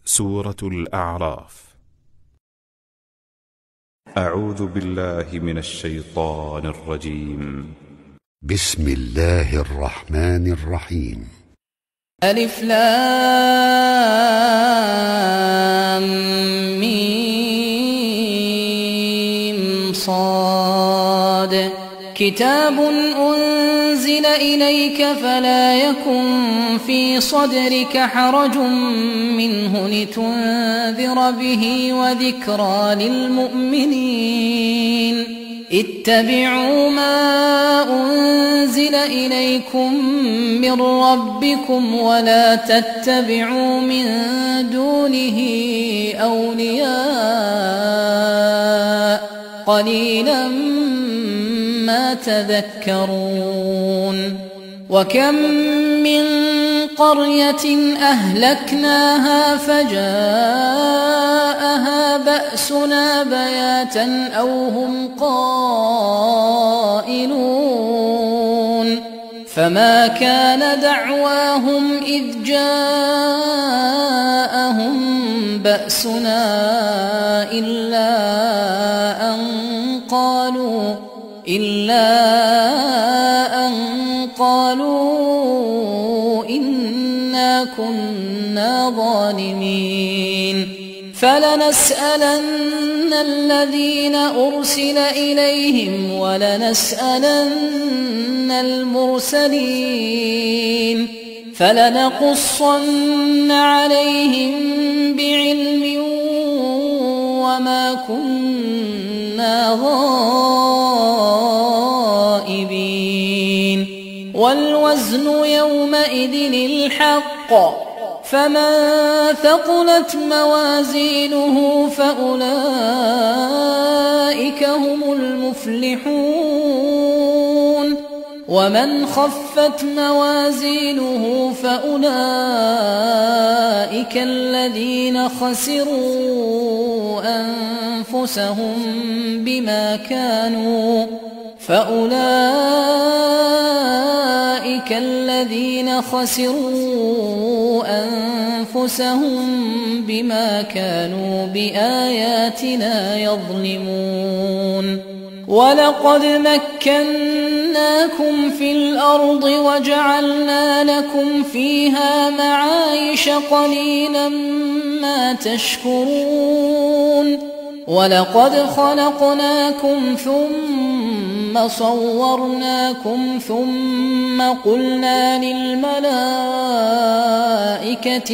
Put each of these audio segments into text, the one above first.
سورة الأعراف. أعوذ بالله من الشيطان الرجيم. بسم الله الرحمن الرحيم. ألف لام ميم صاد. كتاب أنزل إليك فلا يكن في صدرك حرج منه لتنذر به وذكرى للمؤمنين. اتبعوا ما أنزل إليكم من ربكم ولا تتبعوا من دونه أولياء قليلا ما تذكرون. وكم من قرية أهلكناها فجاءها بأسنا بياتا أو هم قائلون. فما كان دعواهم إذ جاءهم بأسنا إلا أن قالوا إنا كنا ظالمين. فلنسألن الذين أرسل إليهم ولنسألن المرسلين. فلنقصن عليهم بعلم وما كنا غائبين. والوزن يومئذ الحق فمن ثقلت موازينه فأولئك هم المفلحون. ومن خفت موازينه فأولئك الذين خسروا أنفسهم بما كانوا بآياتنا يظلمون. ولقد مكناكم في الأرض وجعلنا لكم فيها معايش قليلا ما تشكرون. ولقد خلقناكم ثم صورناكم ثم قلنا للملائكة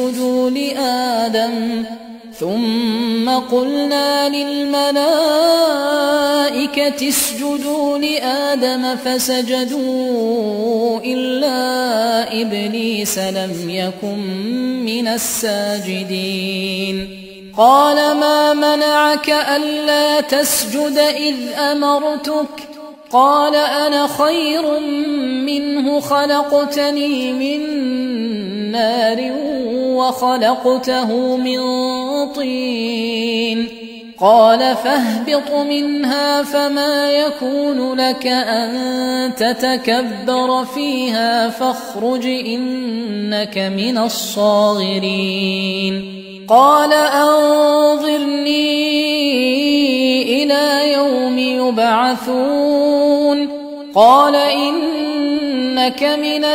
اسجدوا لآدم فسجدوا إلا إبليس لم يكن من الساجدين. قال ما منعك ألا تسجد إذ أمرتك؟ قال أنا خير منه خلقتني من نار وخلقته من طين. قال فاهبط منها فما يكون لك أن تتكبر فيها فاخرج إنك من الصاغرين. قال أنظرني إلى يوم يبعثون. قال إنك من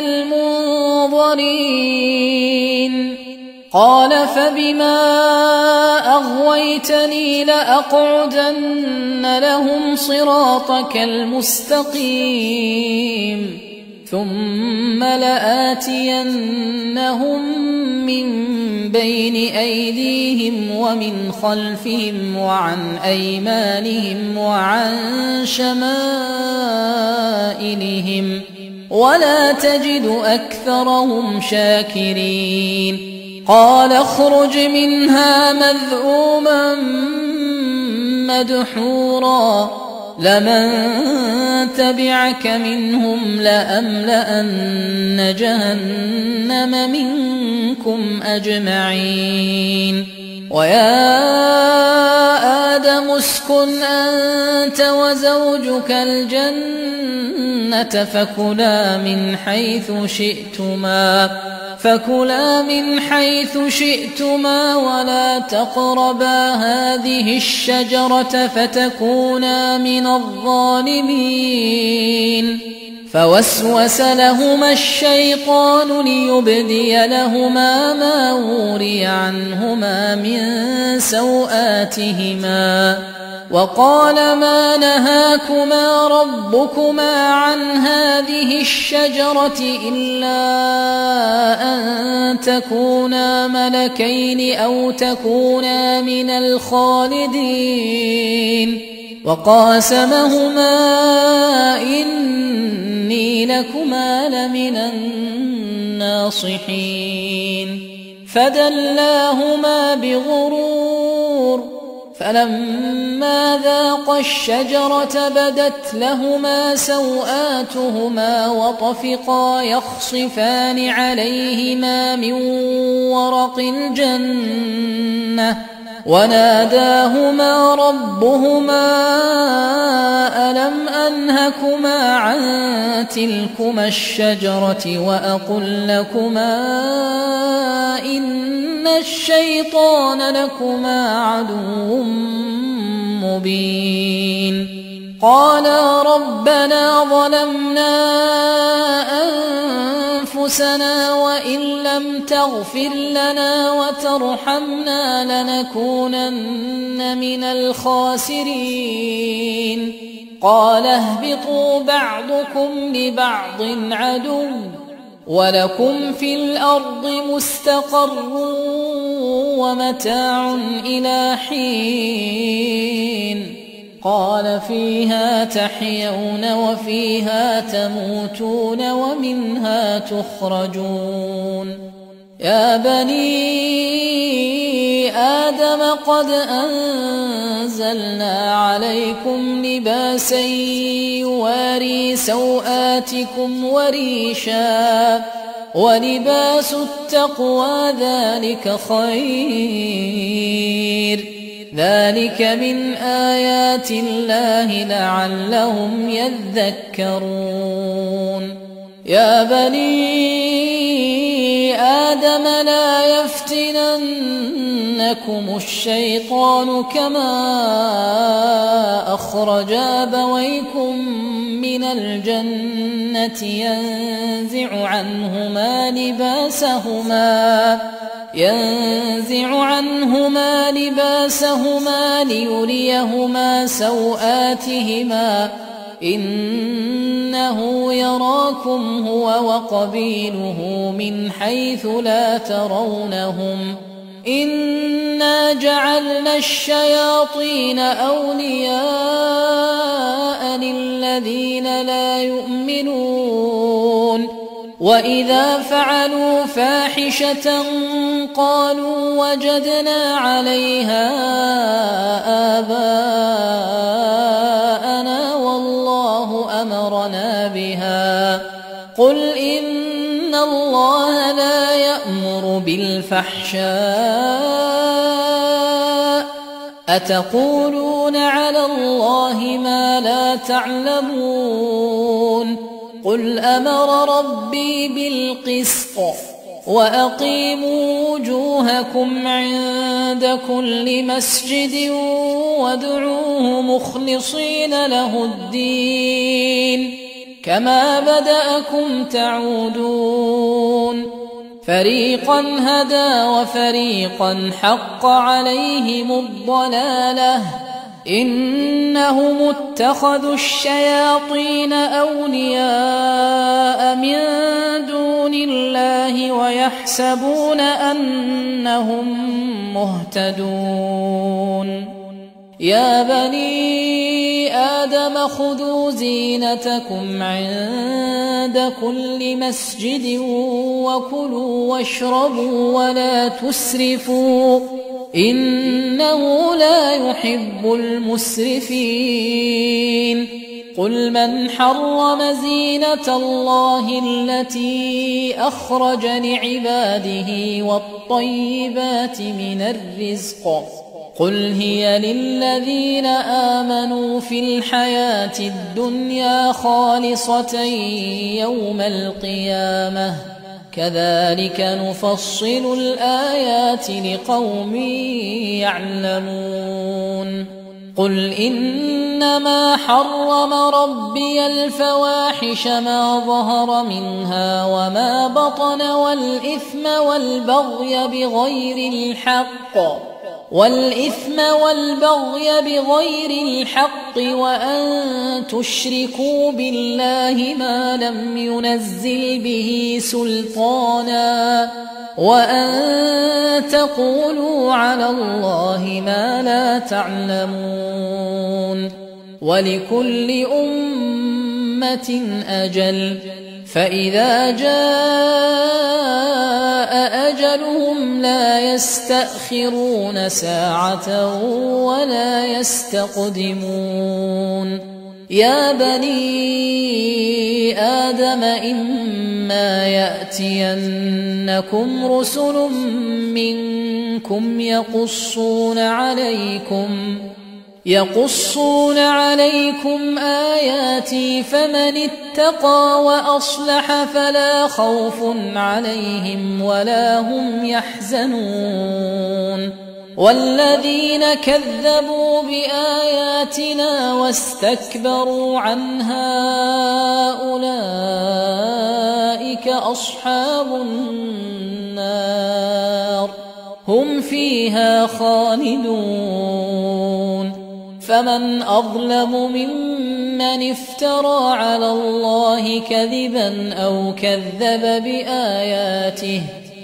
المنظرين. قال فبما أغويتني لأقعدن لهم صراطك المستقيم ثم لآتينهم من بين أيديهم ومن خلفهم وعن أيمانهم وعن شمائلهم ولا تجد أكثرهم شاكرين. قال اخرج منها مذءوما مدحورا لمن تبعك منهم لأملأن جهنم منكم أجمعين. ويا آدم اسكن أنت وزوجك الجنة فكلا من حيث شئتما فكلا من حيث شئتما ولا تقربا هذه الشجرة فتكونا من الظالمين. فوسوس لهما الشيطان ليبدي لهما ما وري عنهما من سوآتهما وقال ما نهاكما ربكما عن هذه الشجرة إلا أن تكونا ملكين أو تكونا من الخالدين. وقاسمهما إني لكما لمن الناصحين. فدلاهما بغرور فلما ذاقا الشجرة بدت لهما سوآتهما وطفقا يخصفان عليهما من ورق الجنة وناداهما ربهما ألم أنهكما عن تلكما الشجرة وأقل لكما إن الشيطان لكما عدو مبين. قالا ربنا ظلمنا أنفسنا وإن لم تغفر لنا وترحمنا لنكونن من الخاسرين. قال اهبطوا بعضكم لبعض عدو ولكم في الأرض مستقر ومتاع إلى حين. قال فيها تحيون وفيها تموتون ومنها تخرجون. يا بني آدم قد أنزلنا عليكم لباسا يواري سوآتكم وريشا ولباس التقوى ذلك خير. ذلك من آيات الله لعلهم يذكرون. يا بني آدم لا يفتننكم الشيطان كما أخرج أبويكم من الجنة ينزع عنهما لباسهما ليريهما سوآتهما إنه يراكم هو وقبيله من حيث لا ترونهم إنا جعلنا الشياطين أولياء للذين لا يؤمنون. وإذا فعلوا فاحشة قالوا وجدنا عليها آباءنا والله أمرنا بها. قل إن الله لا يأمر بالفحشاء أتقولون على الله ما لا تعلمون. قل أمر ربي بالقسط وأقيموا وجوهكم عند كل مسجد وادعوه مخلصين له الدين كما بدأكم تعودون. فريقا هدى وفريقا حق عليهم الضلالة إنهم اتخذوا الشياطين أولياء من دون الله ويحسبون أنهم مهتدون. يا بني آدم خذوا زينتكم عند كل مسجد وكلوا واشربوا ولا تسرفوا إنه لا يحب المسرفين. قل من حرم زينة الله التي أخرج لعباده والطيبات من الرزق قل هي للذين آمنوا في الحياة الدنيا خالصة يوم القيامة كذلك نفصل الآيات لقوم يعلمون قل إنما حرم ربي الفواحش ما ظهر منها وما بطن والإثم والبغي بغير الحق وأن تشركوا بالله ما لم ينزل به سلطانا وأن تقولوا على الله ما لا تعلمون ولكل أمة أجل فإذا جاء أجلهم لا يستأخرون ساعة ولا يستقدمون يا بني آدم إما يأتينكم رسل منكم يقصون عليكم آياتي فمن اتقى وأصلح فلا خوف عليهم ولا هم يحزنون والذين كذبوا بآياتنا واستكبروا عنها أولئك أصحاب النار هم فيها خالدون فمن أظلم ممن افترى على الله كذبا أو كذب بآياته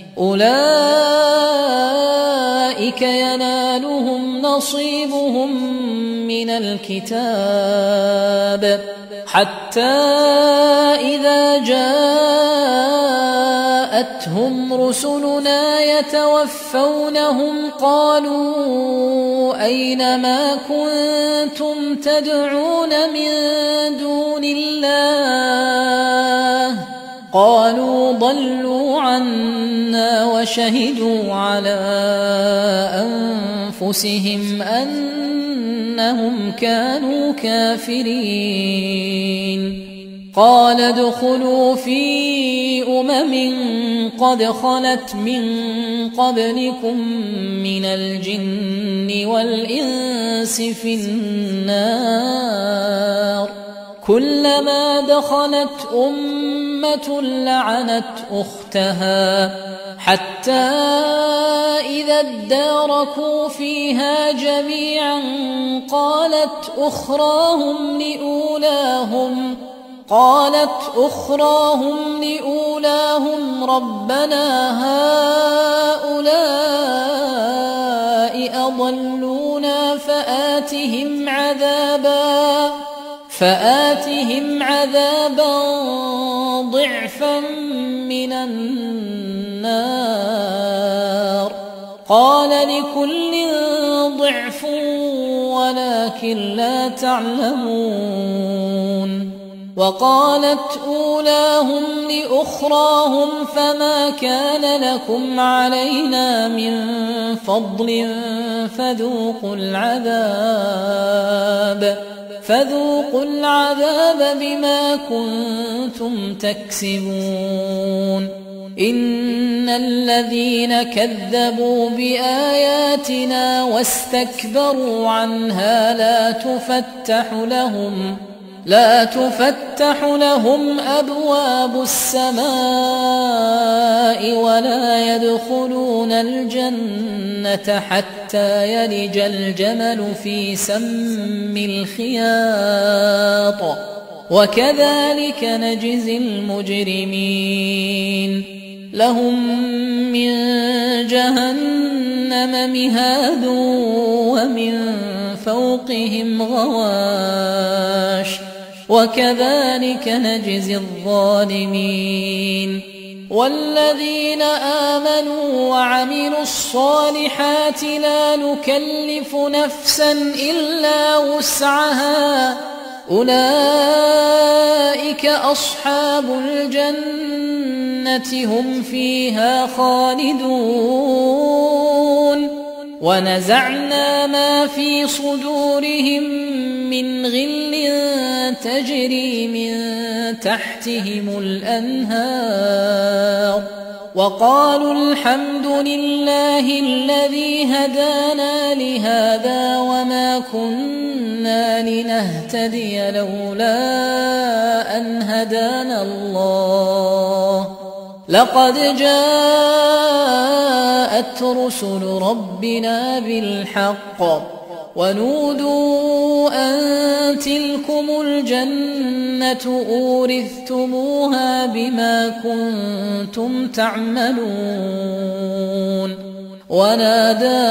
أولئك ينالهم نصيبهم من الكتاب حتى إذا جاءتهم رسلنا يتوفونهم قالوا أين ما كنتم تدعون من دون الله قالوا ضلوا عنا وشهدوا على أنفسهم أنهم كانوا كافرين قال ادخلوا في قد خلت من قبلكم من الجن والإنس في النار كلما دخلت أمة لعنت أختها حتى إذا اداركوا فيها جميعا قالت أخراهم لأولاهم ربنا هؤلاء أضلونا فآتهم عذابا ضعفا من النار قال لكل ضعف ولكن لا تعلمون وقالت أولاهم لأخراهم فما كان لكم علينا من فضل فذوقوا العذاب بما كنتم تكسبون إن الذين كذبوا بآياتنا واستكبروا عنها لا تفتح لهم أبواب السماء ولا يدخلون الجنة حتى يلج الجمل في سم الخياط وكذلك نجزي المجرمين لهم من جهنم مهاد ومن فوقهم غواش وكذلك نجزي الظالمين والذين آمنوا وعملوا الصالحات لا نكلف نفسا إلا وسعها أولئك أصحاب الجنة هم فيها خالدون ونزعنا ما في صدورهم من غل تجري من تحتهم الأنهار وقالوا الحمد لله الذي هدانا لهذا وما كنا لنهتدي لولا أن هدانا الله لقد جاءت رسل ربنا بالحق ونودوا أن تلكم الجنة أورثتموها بما كنتم تعملون ونادى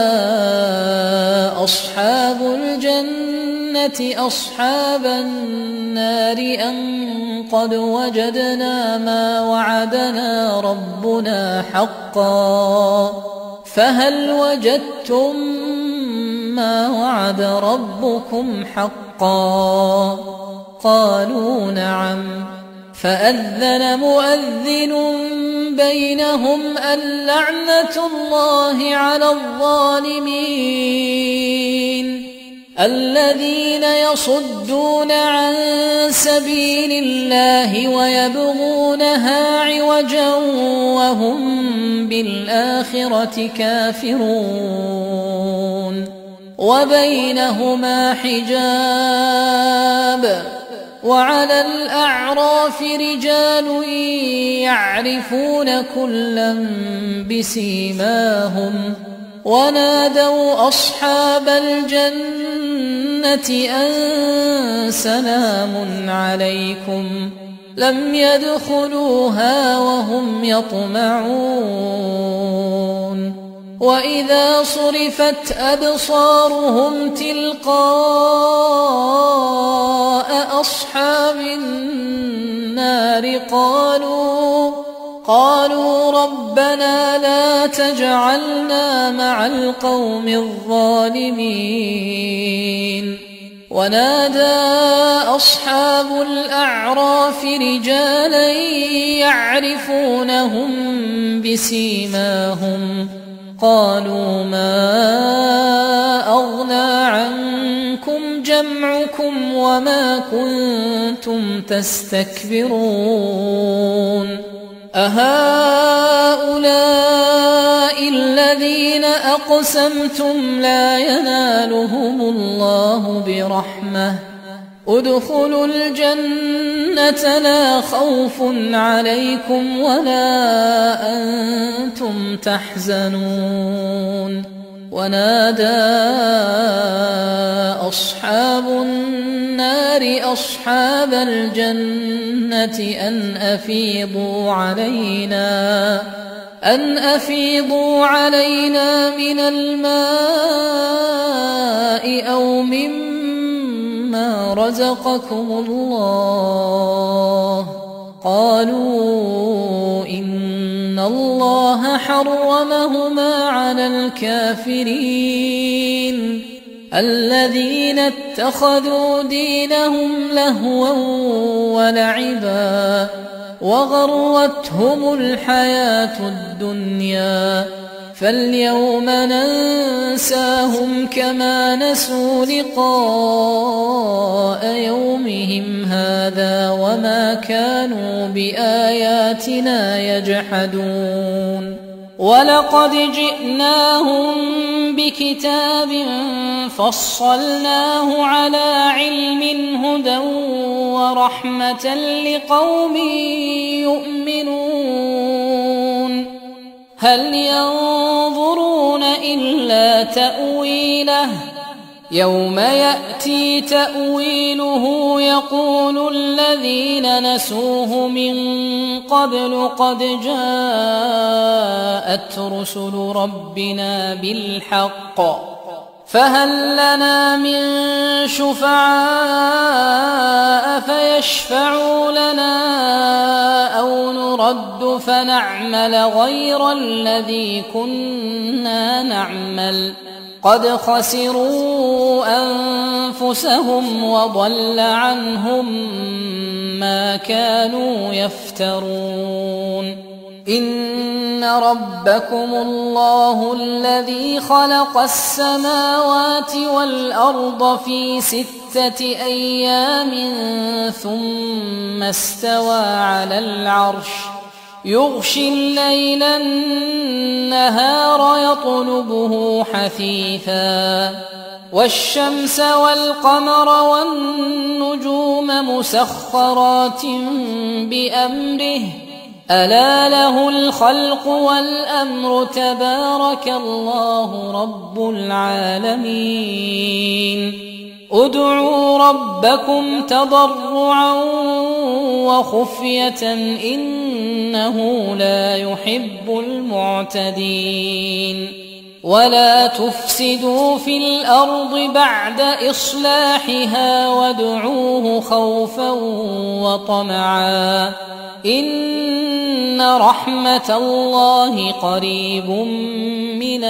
أصحاب الجنة أصحاب النار أن قد وجدنا ما وعدنا ربنا حقا فهل وجدتم ما وعد ربكم حقا قالوا نعم فأذن مؤذن بينهم اللعنة الله على الظالمين الذين يصدون عن سبيل الله ويبغونها عوجا وهم بالآخرة كافرون وبينهما حجاب وعلى الأعراف رجال يعرفون كلا بسيماهم ونادوا أصحاب الجنة أن سلام عليكم لم يدخلوها وهم يطمعون وإذا صرفت أبصارهم تلقاء أصحاب النار قالوا ربنا لا تجعلنا مع القوم الظالمين ونادى أصحاب الأعراف رجالا يعرفونهم بسيماهم قالوا ما أغنى عنكم جمعكم وما كنتم تستكبرون أهؤلاء الذين أقسمتم لا ينالهم الله برحمة ادخلوا الجنة لا خوف عليكم ولا أنتم تحزنون ونادى أصحاب النار أصحاب الجنة أن أفيضوا علينا من الماء أو مما رزقكم الله قالوا إن الله حرمهما على الكافرين الذين اتخذوا دينهم لهوا ولعبا وغرتهم الحياة الدنيا فاليوم ننساهم كما نسوا لقاء يومهم هذا وما كانوا بآياتنا يجحدون ولقد جئناهم بكتاب فصلناه على علم هدى ورحمة لقوم يؤمنون هل ينظرون إلا تأويله يوم يأتي تأويله يقول الذين نسوه من قبل قد جاءت رسل ربنا بالحق فهل لنا من شفعاء فيشفعوا لنا أو نرد فنعمل غير الذي كنا نعمل قد خسروا أنفسهم وضل عنهم ما كانوا يفترون إن ربكم الله الذي خلق السماوات والأرض في 6 أيام ثم استوى على العرش يغشي الليل النهار يطلبه حثيثا والشمس والقمر والنجوم مسخرات بأمره ألا له الخلق والأمر تبارك الله رب العالمين ادعوا ربكم تضرعا وخفية إنه لا يحب المعتدين ولا تفسدوا في الأرض بعد إصلاحها وادعوه خوفا وطمعا إن رحمة الله قريب من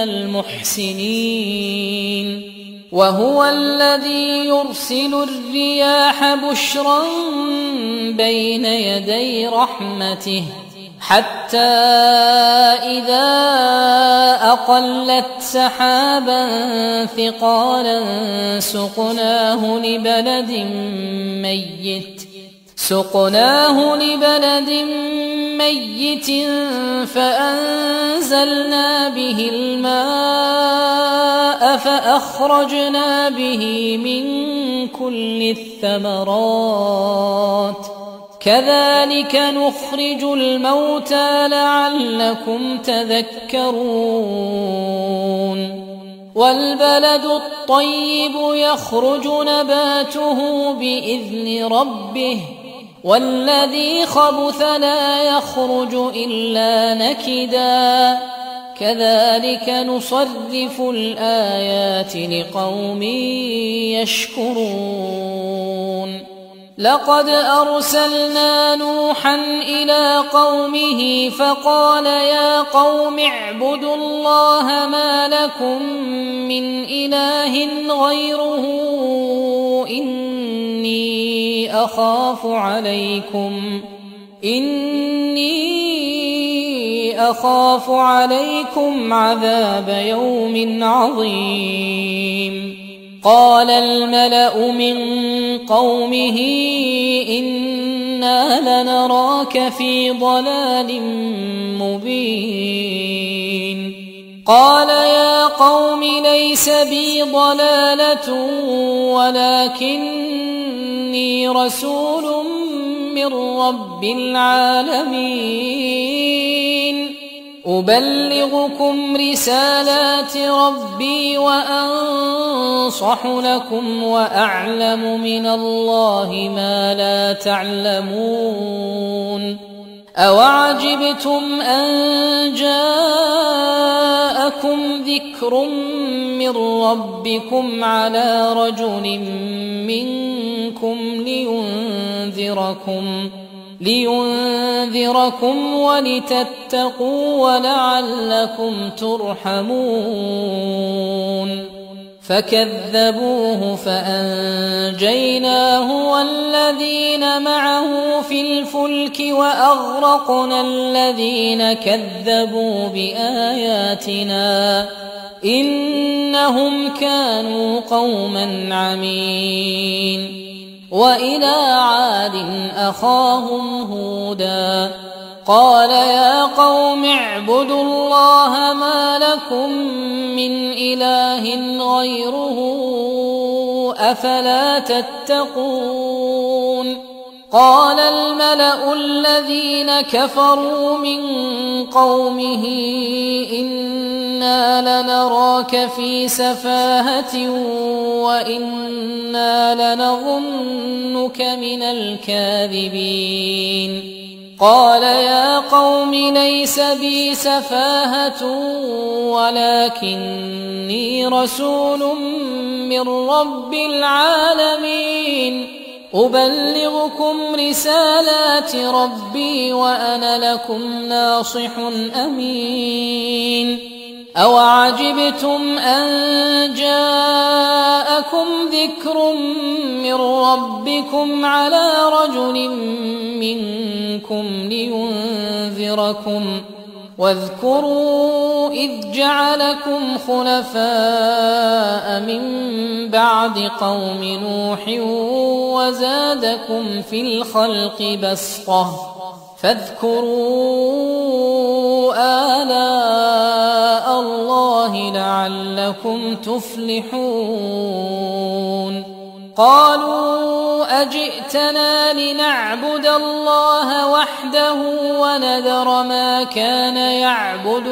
المحسنين وهو الذي يرسل الرياح بشرا بين يدي رحمته حتى إذا أقلت سحابا ثقالا سقناه لبلد ميت فأنزلنا به الماء فأخرجنا به من كل الثمرات كذلك نخرج الموتى لعلكم تذكرون والبلد الطيب يخرج نباته بإذن ربه والذي خبث لا يخرج إلا نكدا كذلك نصرف الآيات لقوم يشكرون لقد أرسلنا نوحا إلى قومه فقال يا قوم اعبدوا الله ما لكم من إله غيره إني أخاف عليكم عذاب يوم عظيم قال الملأ من قومه إنا لنراك في ضلال مبين قال يا قوم ليس بي ضلالة ولكني رسول من رب العالمين أبلغكم رسالات ربي وأنصح لكم وأعلم من الله ما لا تعلمون أوعجبتم أن جاءكم ذكر من ربكم على رجل منكم لينذركم ولتتقوا ولعلكم ترحمون فكذبوه فأنجيناه والذين معه في الفلك وأغرقنا الذين كذبوا بآياتنا إنهم كانوا قوما عمين وإلى عاد أخاهم هودا قال يا قوم اعبدوا الله ما لكم من إله غيره أفلا تتقون قال الملأ الذين كفروا من قومه إنا لنراك في سفاهة وإنا لنظنك من الكاذبين قال يا قوم ليس بي سفاهة ولكني رسول من رب العالمين أبلغكم رسالات ربي وأنا لكم ناصح أمين أوعجبتم أن جاءكم ذكر من ربكم على رجل منكم لينذركم واذكروا إذ جعلكم خلفاء من بعد قوم نوح وزادكم في الخلق بسطة فاذكروا آلاء الله لعلكم تفلحون قالوا أجئتنا لنعبد الله وحده ونذر ما كان يعبد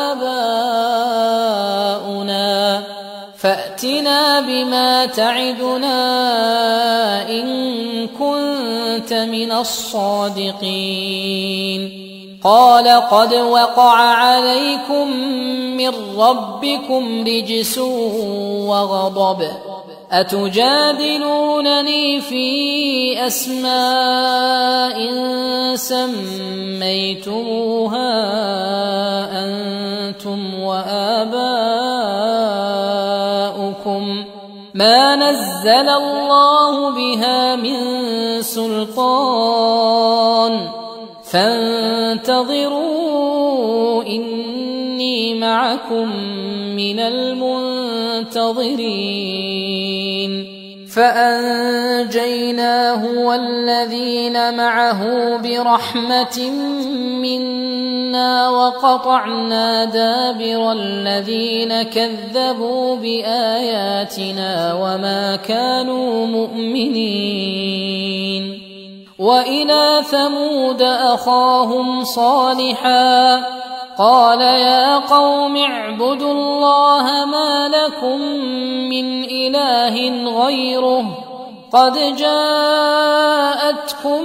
آباؤنا فأتنا بما تعدنا إن كنت من الصادقين قال قد وقع عليكم من ربكم رجس وغضب أتجادلونني في أسماء سميتموها أنتم وآباؤكم ما نزل الله بها من سلطان فانتظروا إني معكم من المنتظرين فأنجيناه والذين معه برحمة منا وقطعنا دابر الذين كذبوا بآياتنا وما كانوا مؤمنين وإلى ثمود أخاهم صالحا قال يا قوم اعبدوا الله ما لكم من إله غيره قد جاءتكم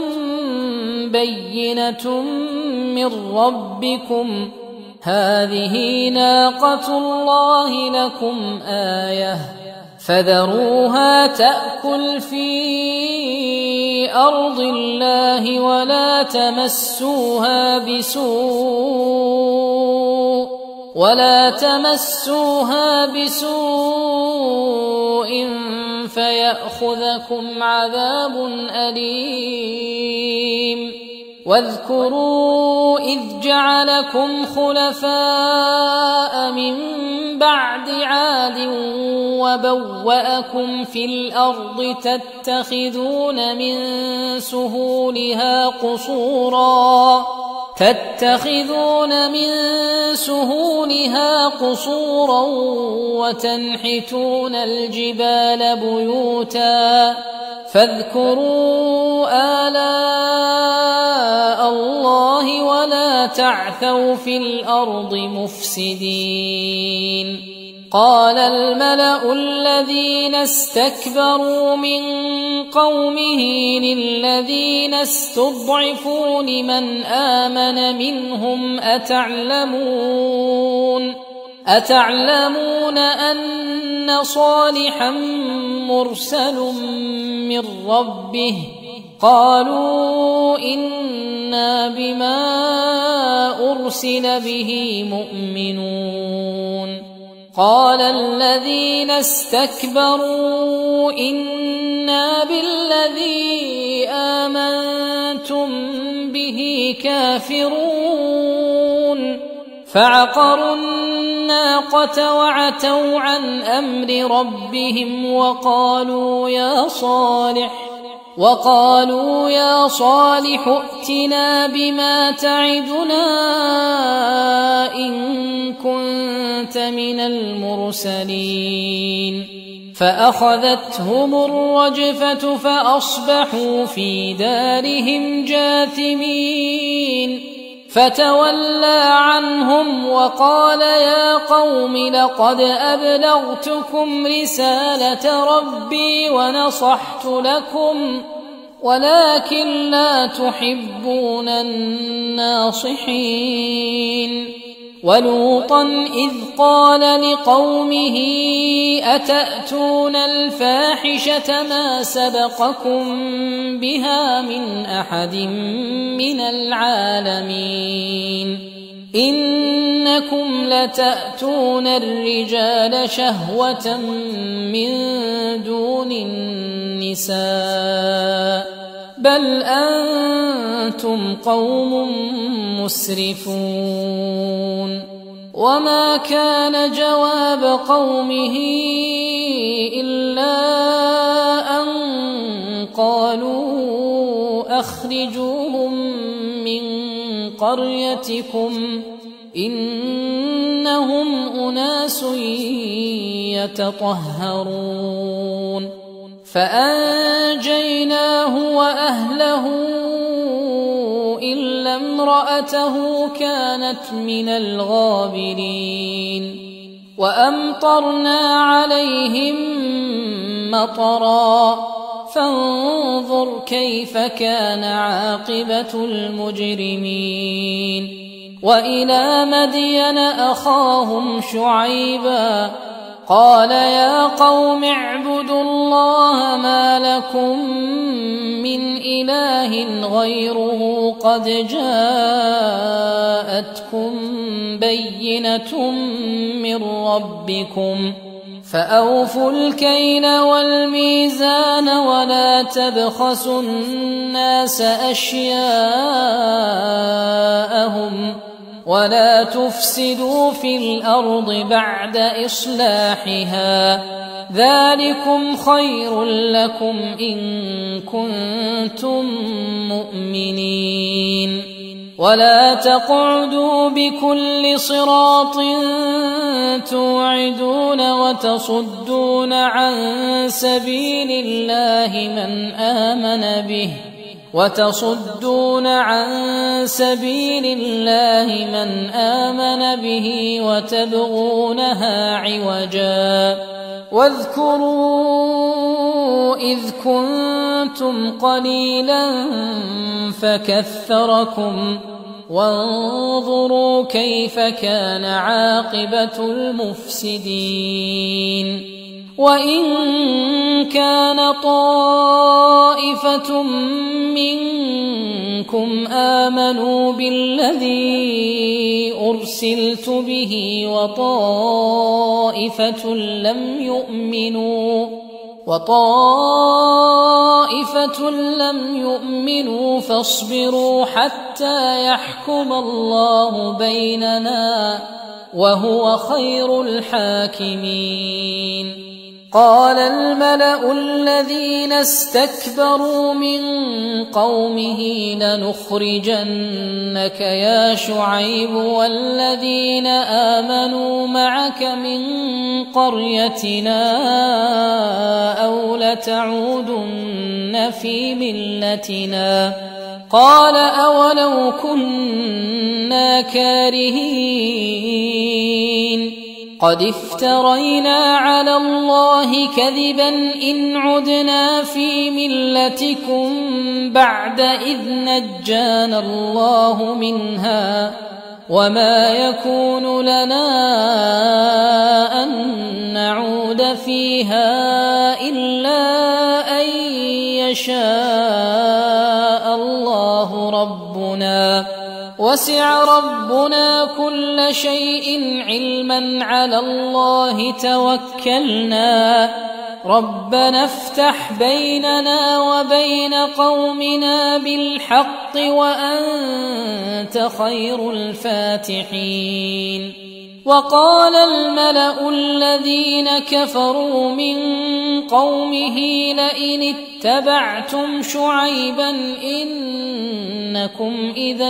بينة من ربكم هذه ناقة الله لكم آية فذروها تأكل في أرض الله ولا تمسوها بسوء فيأخذكم عذاب أليم واذكروا إذ جعلكم خلفاء من بعد عاد وبوأكم في الأرض تتخذون من سهولها قصورا وتنحتون الجبال بيوتا فاذكروا آلاء الله ولا تعثوا في الأرض مفسدين قال الملأ الذين استكبروا من قومه للذين استضعفوا لمن آمن منهم أتعلمون أن صالحا مرسل من ربه قالوا إنا بما أرسل به مؤمنون قال الذين استكبروا إنا بالذي آمنتم به كافرون فعقروا الناقة وعتوا عن أمر ربهم وقالوا يا صالح ائتنا بما تعدنا إن كنت من المرسلين فأخذتهم الرجفة فأصبحوا في دارهم جاثمين فتولى عنهم وقال يا قوم لقد أبلغتكم رسالة ربي ونصحت لكم ولكن لا تحبون الناصحين ولوطا إذ قال لقومه أتأتون الفاحشة ما سبقكم بها من أحد من العالمين إنكم لتأتون الرجال شهوة من دون النساء بل أنتم قوم مسرفون وما كان جواب قومه إلا أن قالوا أخرجوهم من قريتكم إنهم أناس يتطهرون فأنجيناه وأهله إلا امرأته كانت من الغابرين وأمطرنا عليهم مطرا فانظر كيف كان عاقبة المجرمين وإلى مدين أخاهم شعيبا قال يا قوم اعبدوا الله ما لكم من إله غيره قد جاءتكم بينة من ربكم فأوفوا الكيل والميزان ولا تبخسوا الناس أشياءهم ولا تفسدوا في الأرض بعد إصلاحها ذلكم خير لكم إن كنتم مؤمنين ولا تقعدوا بكل صراط توعدون وتصدون عن سبيل الله من آمن به وتبغونها عوجا واذكروا إذ كنتم قليلا فكثركم وانظروا كيف كان عاقبة المفسدين وإن كان طائفة منكم آمنوا بالذي أرسلت به وطائفة لم يؤمنوا فاصبروا حتى يحكم الله بيننا وهو خير الحاكمين قال الملأ الذين استكبروا من قومه لنخرجنك يا شعيب والذين آمنوا معك من قريتنا أو لتعودن في ملتنا قال أولو كنا كارهين قد افترينا على الله كذبا إن عدنا في ملتكم بعد إذ نجانا الله منها وما يكون لنا أن نعود فيها إلا أن يشاء الله ربنا وسع ربنا كل شيء علما على الله توكلنا ربنا افتح بيننا وبين قومنا بالحق وأنت خير الفاتحين وقال الملأ الذين كفروا من قومه لئن اتبعتم شعيبا إنكم إذا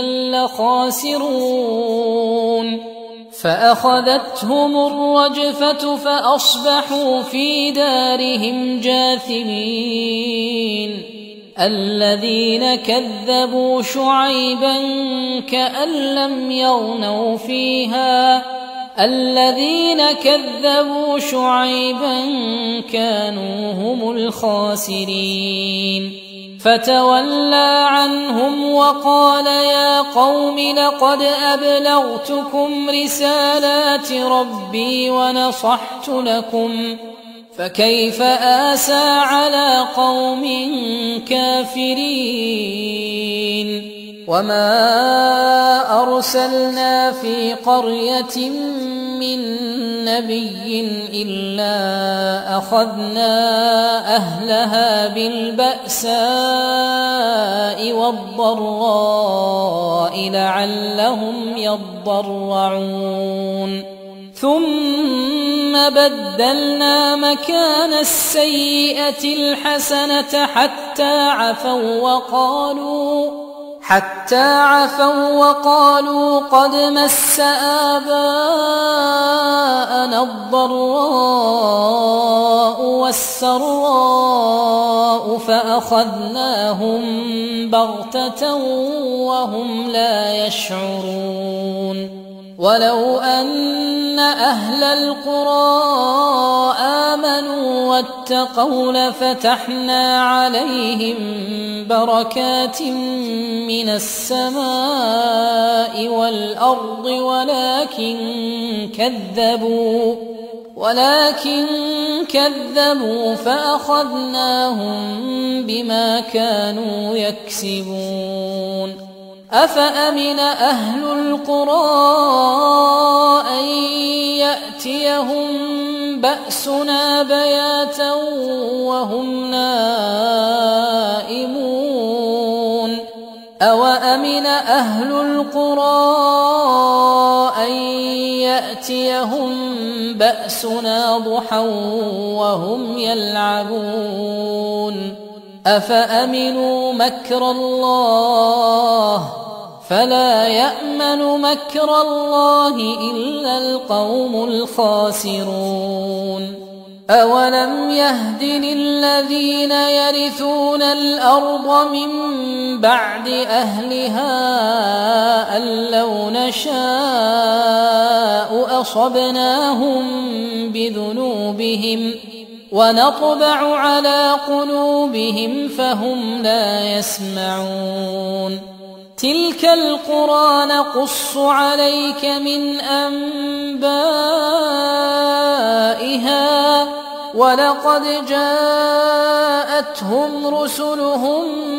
لخاسرون فأخذتهم الرجفة فأصبحوا في دارهم جاثمين الذين كذبوا شعيبا كأن لم يغنوا فيها الذين كذبوا شعيبا كانوا هم الخاسرين فتولى عنهم وقال يا قوم لقد أبلغتكم رسالات ربي ونصحت لكم فكيف آسى على قوم كافرين وما أرسلنا في قرية من نبي إلا أخذنا أهلها بالبأساء والضراء لعلهم يضرعون ثم بدلنا مكان السيئة الحسنة حتى عفوا وقالوا قد مس آباءنا الضراء والسراء فأخذناهم بغتة وهم لا يشعرون ولو أن أهل القرى آمنوا واتقوا لفتحنا عليهم بركات من السماء والأرض ولكن كذبوا فأخذناهم بما كانوا يكسبون أفأمن أهل القرى أن يأتيهم بأسنا بياتا وهم نائمون أوأمن أهل القرى أن يأتيهم بأسنا ضحى وهم يلعبون أفأمنوا مكر الله فلا يأمن مكر الله إلا القوم الخاسرون أولم يهد للذين يرثون الأرض من بعد أهلها أن لو نشاء أصبناهم بذنوبهم ونطبع على قلوبهم فهم لا يسمعون تلك القرى نقص عليك من أنبائها ولقد جاءتهم رسلهم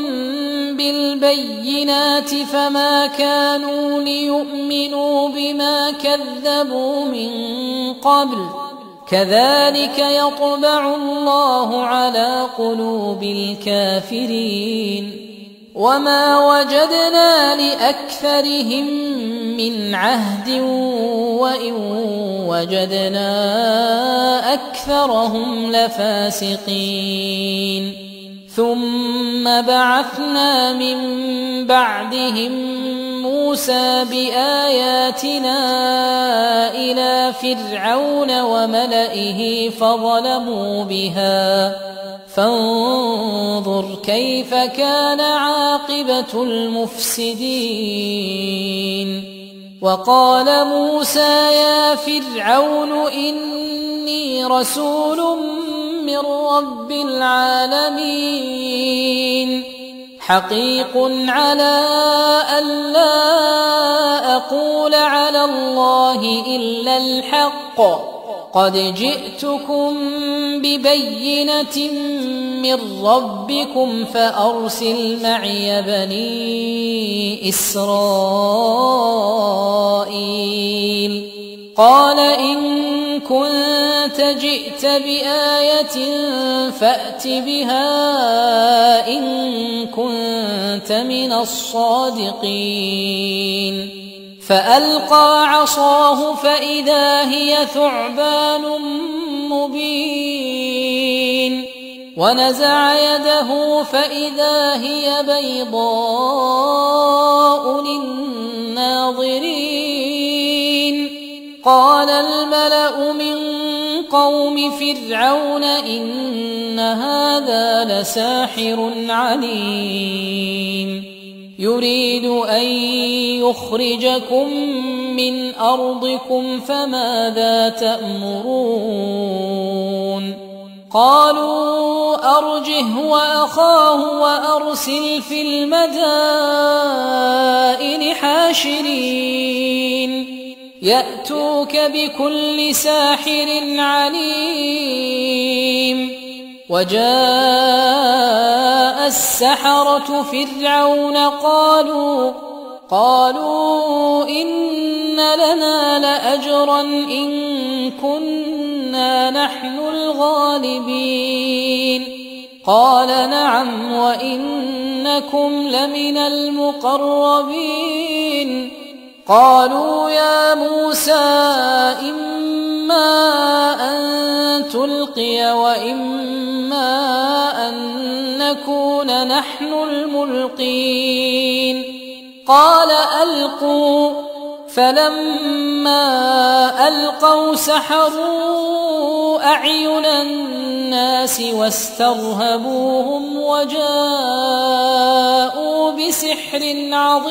بالبينات فما كانوا ليؤمنوا بما كذبوا من قبل كذلك يطبع الله على قلوب الكافرين وما وجدنا لأكثرهم من عهد وإن وجدنا أكثرهم لفاسقين ثم بعثنا من بعدهم موسى بآياتنا إلى فرعون وملئه فظلموا بها فانظر كيف كان عاقبة المفسدين وقال موسى يا فرعون إني رسول من رب العالمين حقيق على ألا أقول على الله إلا الحق قد جئتكم ببينة من ربكم فأرسل معي بني إسرائيل قال إن كنت جئت بآية فأت بها إن كنت من الصادقين فألقى عصاه فإذا هي ثعبان مبين ونزع يده فإذا هي بيضاء للناظرين قال الملأ من قوم فرعون إن هذا لساحر عليم يريد أن يخرجكم من أرضكم فماذا تأمرون قالوا أرجه وأخاه وأرسل في المدائن حاشرين يأتوك بكل ساحر عليم وجاء السحرة فرعون قالوا إن لنا لأجرا إن كنا نحن الغالبين قال نعم وإنكم لمن المقربين قالوا يا موسى إما أن تلقي وإما أن نكون نحن الملقين قال ألقوا فلما ألقوا سحروا أعين الناس واسترهبوهم وجاءوا بسحر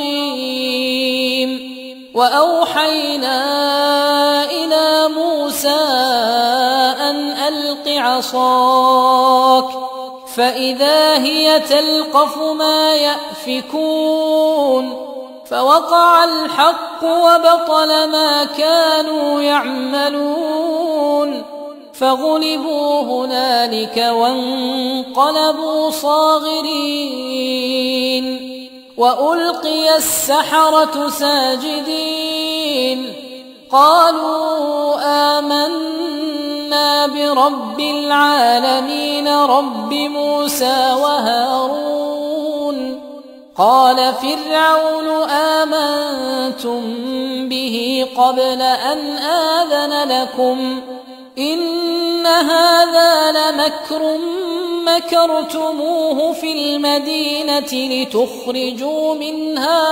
عظيم وأوحينا إلى موسى أن ألق عصاك فإذا هي تلقف ما يأفكون فوقع الحق وبطل ما كانوا يعملون فغلبوا هنالك وانقلبوا صاغرين وألقي السحرة ساجدين قالوا آمنا برب العالمين رب موسى وهارون قال فرعون آمنتم به قبل أن آذن لكم إن هذا لمكر مكرتموه في المدينة لتخرجوا منها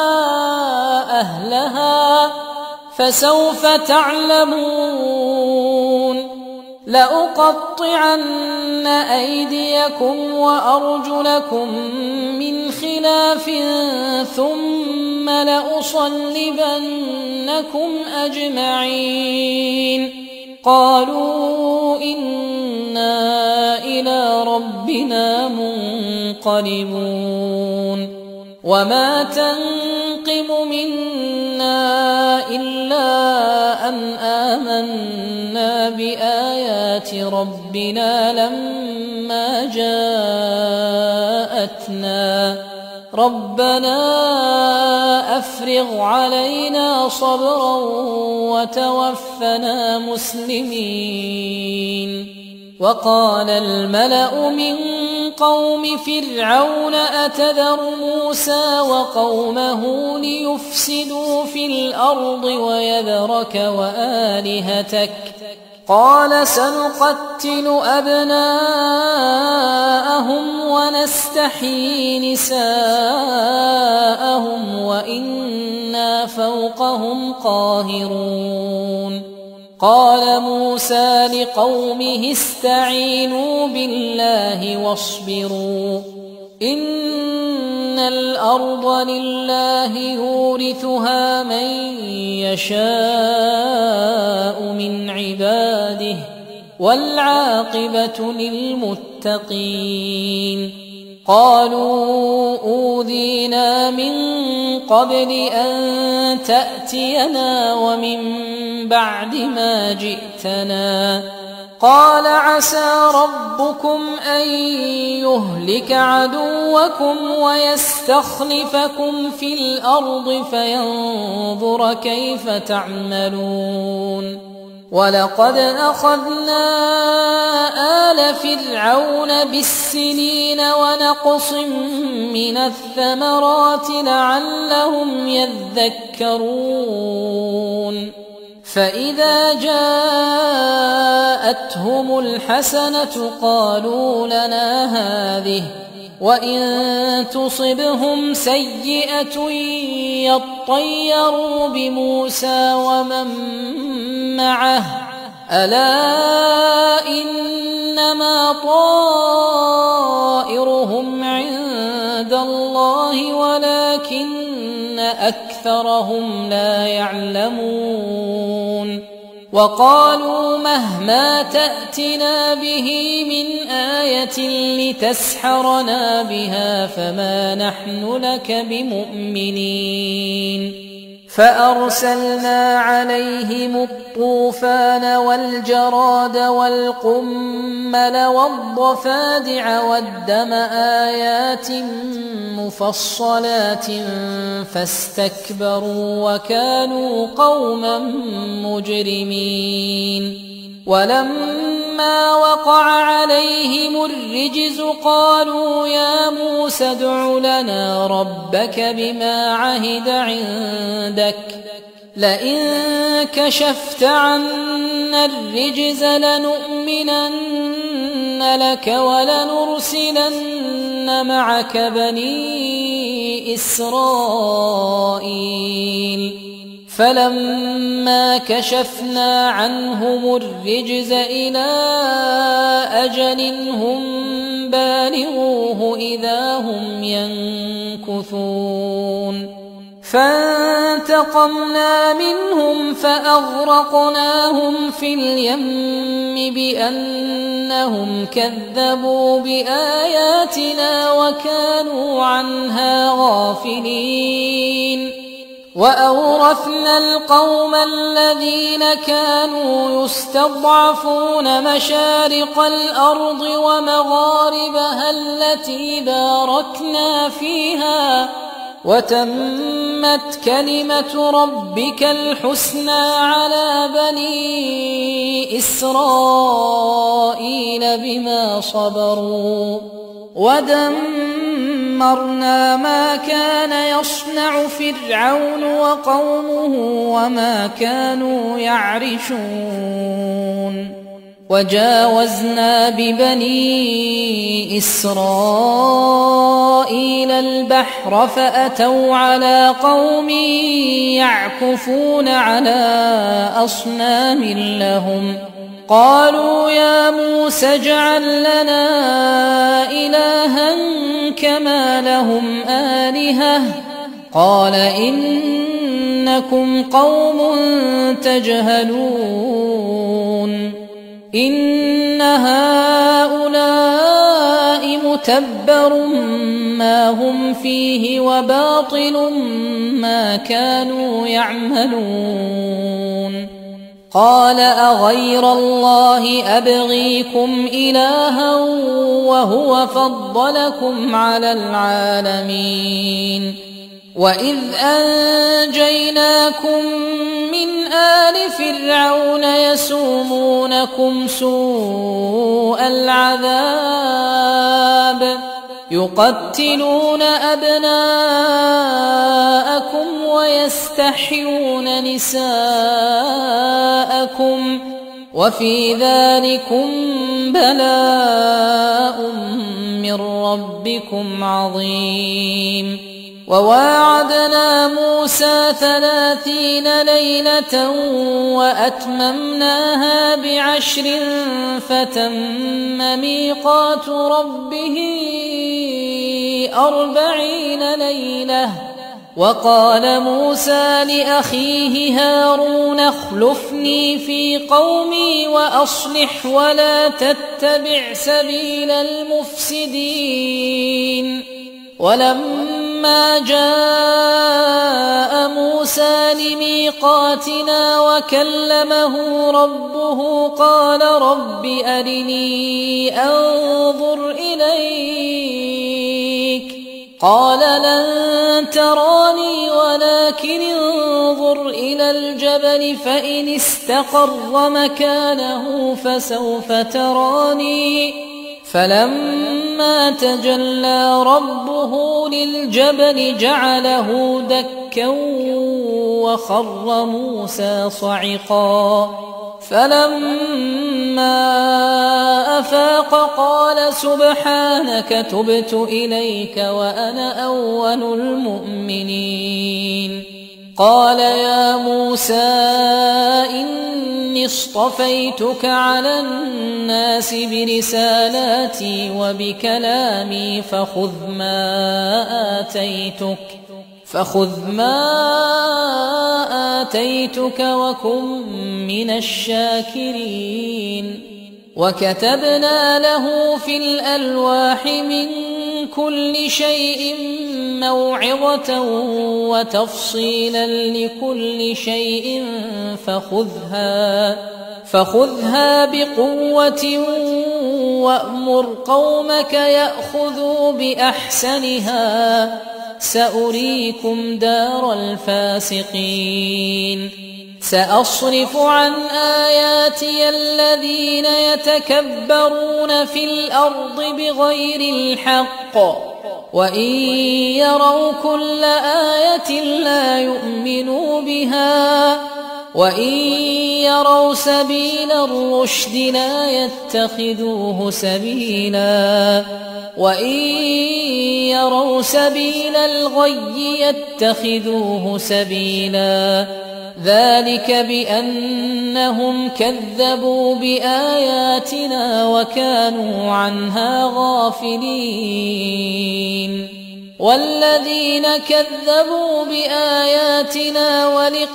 أهلها فسوف تعلمون لأقطعن أيديكم وأرجلكم من خلاف ثم لأصلبنكم أجمعين قالوا إنا إلى ربنا منقلبون وما تنقم منا إلا أن آمنا بآيات ربنا لما جاءتنا ربنا أفرغ علينا صبرا وتوفنا مسلمين وقال الملأ من قوم فرعون أتذر موسى وقومه ليفسدوا في الأرض ويذرك وآلهتك قال سنقتل أبناءهم ونستحيي نساءهم وإنا فوقهم قاهرون قال موسى لقومه استعينوا بالله واصبروا إن الأرض لله يورثها من يشاء من عباده والعاقبة للمتقين قالوا أوذينا من قبل أن تأتينا ومن بعد ما جئتنا قال عسى ربكم أن يهلك عدوكم ويستخلفكم في الأرض فينظر كيف تعملون ولقد أخذنا آل فرعون بالسنين ونقص من الثمرات لعلهم يذكرون فإذا جاءتهم الحسنة قالوا لنا هذه وإن تصبهم سيئة يطيروا بموسى ومن معه ألا إنما طائرهم عند الله ولكن أكثرهم لا يعلمون وقالوا مهما تأتنا به من آية لتسحرنا بها فما نحن لك بمؤمنين فأرسلنا عليهم الطوفان والجراد والقمل والضفادع والدم آيات مفصلات فاستكبروا وكانوا قوما مجرمين. ولما وقع عليهم الرجز قالوا يا موسى ادع لنا ربك بما عهد عندك لئن كشفت عنا الرجز لنؤمنن لك ولنرسلن معك بني إسرائيل. فلما كشفنا عنهم الرجز إلى أجل هم بالغوه إذا هم ينكثون. فانتقمنا منهم فأغرقناهم في اليم بأنهم كذبوا بآياتنا وكانوا عنها غافلين. وأورثنا القوم الذين كانوا يستضعفون مشارق الأرض ومغاربها التي باركنا فيها وتمت كلمة ربك الحسنى على بني إسرائيل بما صبروا ودمرنا ما كان يصنع فرعون وقومه وما كانوا يعرشون. وجاوزنا ببني إسرائيل البحر فأتوا على قوم يعكفون على أصنام لهم قالوا يا موسى اجعل لنا إلها كما لهم آلهة قال إنكم قوم تجهلون. إن هؤلاء متبر ما هم فيه وباطل ما كانوا يعملون. قال أغير الله أبغيكم إلها وهو فضلكم على العالمين. وإذ أنجيناكم من آل فرعون يسومونكم سوء العذاب يقتلون أبناءكم ويستحيون نساءكم وفي ذلكم بلاء من ربكم عظيم. وواعدنا موسى 30 ليلة وأتممناها ب10 فتم ميقات ربه 40 ليلة. وقال موسى لأخيه هارون اخلفني في قومي وأصلح ولا تتبع سبيل المفسدين. ولما جاء موسى لميقاتنا وكلمه ربه قال رب أرني أنظر إليك قال لن تراني ولكن انظر إلى الجبل فإن استقر مكانه فسوف تراني. فلما تجلى ربه للجبل جعله دكا وخر موسى صعقا. فلما أفاق قال سبحانك تبت إليك وأنا أول المؤمنين. قال يا موسى إني اصطفيتك على الناس برسالاتي وبكلامي فخذ ما آتيتك وكن من الشاكرين. وكتبنا له في الألواح من كل شيء موعظة وتفصيلا لكل شيء فخذها بقوة وأمر قومك يأخذوا بأحسنها سأريكم دار الفاسقين سأصرف عن آياتي الذين يتكبرون في الأرض بغير الحق وإن يروا كل آية لا يؤمنوا بها وإن يروا سبيل الرشد لا يتخذوه سبيلا وإن يروا سبيل الغي يتخذوه سبيلا ذلك بأنهم كذبوا بآياتنا وكانوا عنها غافلين والذين كذبوا بآياتنا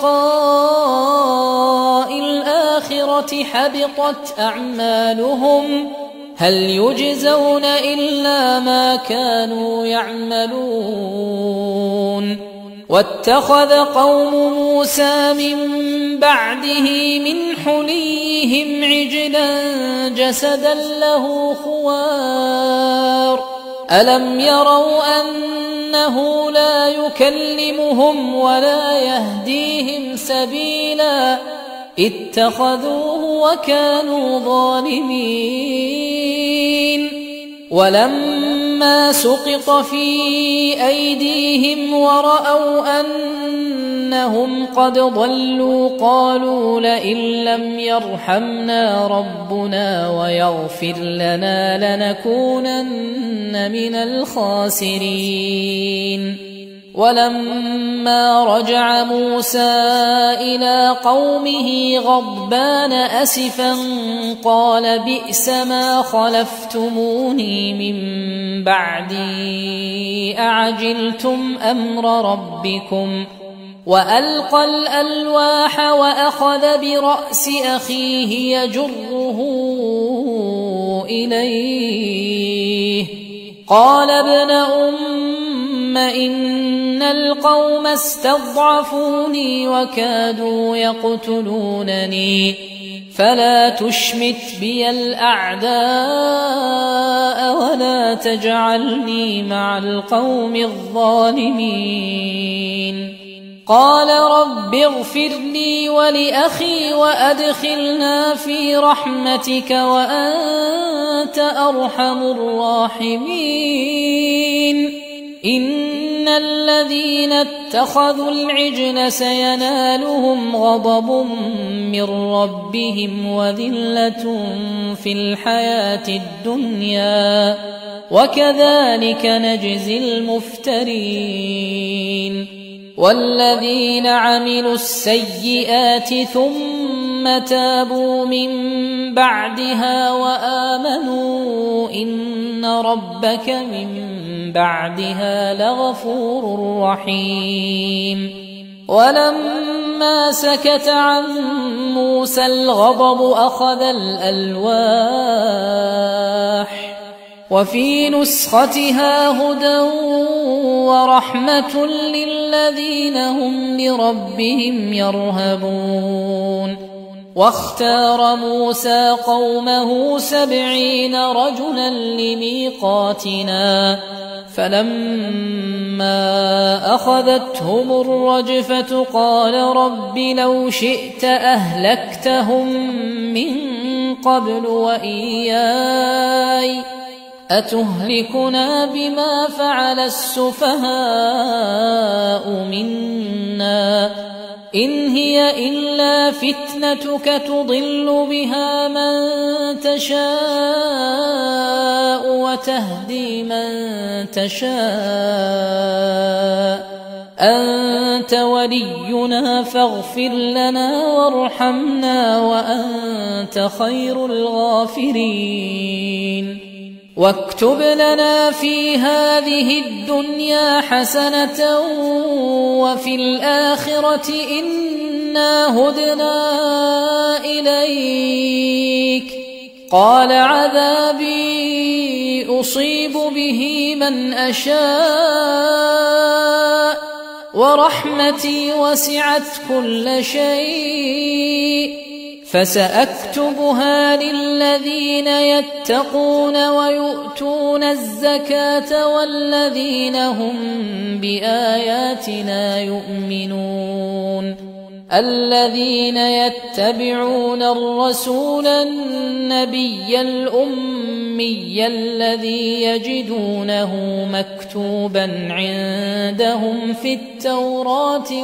ولقاء الآخرة حبطت أعمالهم هل يجزون إلا ما كانوا يعملون واتخذ قوم موسى من بعده من حليهم عجلا جسدا له خوار ألم يروا أنه لا يكلمهم ولا يهديهم سبيلا اتخذوه وكانوا ظالمين ولما سقط في أيديهم ورأوا أنهم قد ضلوا قالوا لئن لم يرحمنا ربنا ويغفر لنا لنكونن من الخاسرين ولما رجع موسى إلى قومه غضبان أسفا قال بئس ما خلفتموني من بعدي أعجلتم أمر ربكم وألقى الألواح وأخذ برأس أخيه يجره إليه قال ابن إن القوم استضعفوني وكادوا يقتلونني فلا تشمت بي الأعداء ولا تجعلني مع القوم الظالمين قال رب اغفر لي ولأخي وأدخلنا في رحمتك وأنت أرحم الراحمين إن الذين اتخذوا العجل سينالهم غضب من ربهم وذلة في الحياة الدنيا وكذلك نجزي المفترين والذين عملوا السيئات ثم تابوا من بعدها وآمنوا إن ربك من بعدها لغفور رحيم ولما سكت عن موسى الغضب أخذ الألواح وفي نسختها هدى ورحمة للذين هم لربهم يرهبون واختار موسى قومه 70 رجلا لميقاتنا فلما أخذتهم الرجفة قال رب لو شئت أهلكتهم من قبل وإياي أتهلكنا بما فعل السفهاء منا إن هي إلا فتنتك تضل بها من تشاء وتهدي من تشاء أنت ولينا فاغفر لنا وارحمنا وأنت خير الغافرين واكتب لنا في هذه الدنيا حسنة وفي الآخرة إنا هدنا إليك قال عذابي أصيب به من أشاء ورحمتي وسعت كل شيء فسأكتبها للذين يتقون ويؤتون الزكاة والذين هم بآياتنا يؤمنون الذين يتبعون الرسول النبي الأمي الذي يجدونه مكتوبا عندهم في التوراة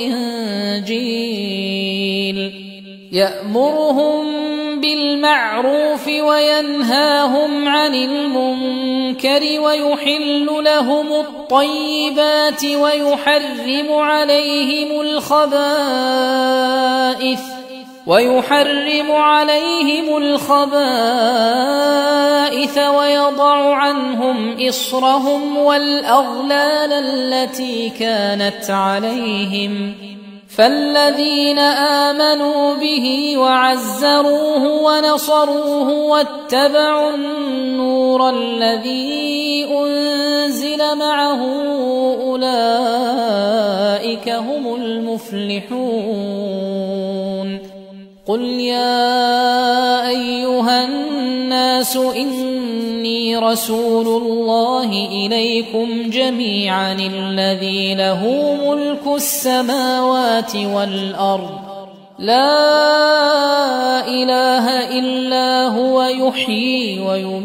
والإنجيل يأمرهم بالمعروف وينهاهم عن المنكر ويحل لهم الخبائث ويضع عنهم إصرهم والأغلال التي كانت عليهم فالذين آمنوا به وعزروه ونصروه واتبعوا النور الذي أنزل معه أولئك هم المفلحون قل يا أيها الناس إني رسول الله إليكم جميعا الذي له ملك السماوات والأرض لا إله إلا هو يحيي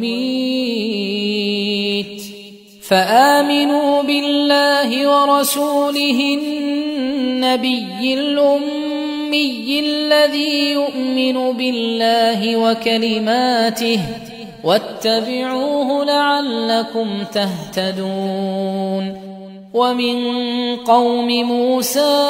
ويميت فآمنوا بالله ورسوله النبي الأمي الذي يؤمن بالله وكلماته واتبعوه لعلكم تهتدون ومن قوم موسى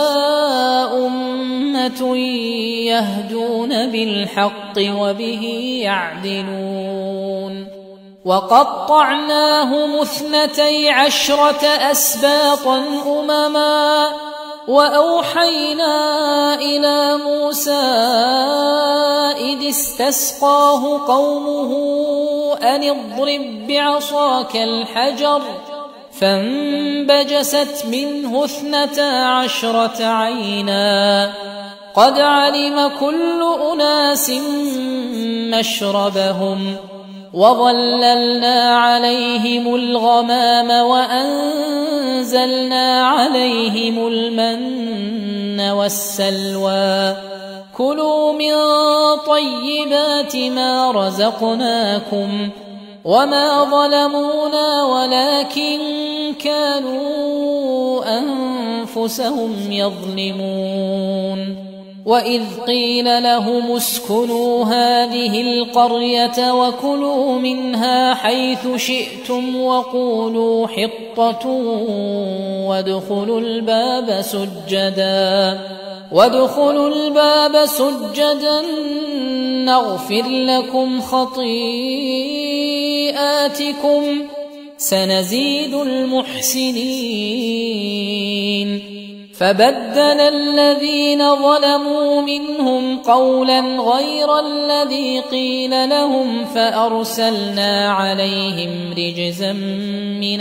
أمة يهدون بالحق وبه يعدلون وقطعناهم 12 أسباطا أمما وأوحينا إلى موسى إذ استسقاه قومه أن اضرب بعصاك الحجر فانبجست منه 12 عينا قد علم كل أناس مشربهم وظللنا عليهم الغمام وأنزلنا عليهم المن والسلوى كلوا من طيبات ما رزقناكم وما ظلمونا ولكن كانوا أنفسهم يظلمون وإذ قيل لهم اسكنوا هذه القرية وكلوا منها حيث شئتم وقولوا حطة وادخلوا الباب سجدا نغفر لكم خطيئاتكم سنزيد المحسنين فبدل الذين ظلموا منهم قولا غير الذي قيل لهم فأرسلنا عليهم رجزا من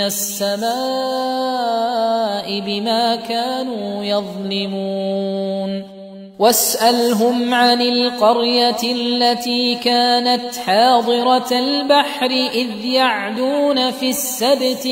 السماء بما كانوا يظلمون واسألهم عن القرية التي كانت حاضرة البحر إذ يعدون في السبت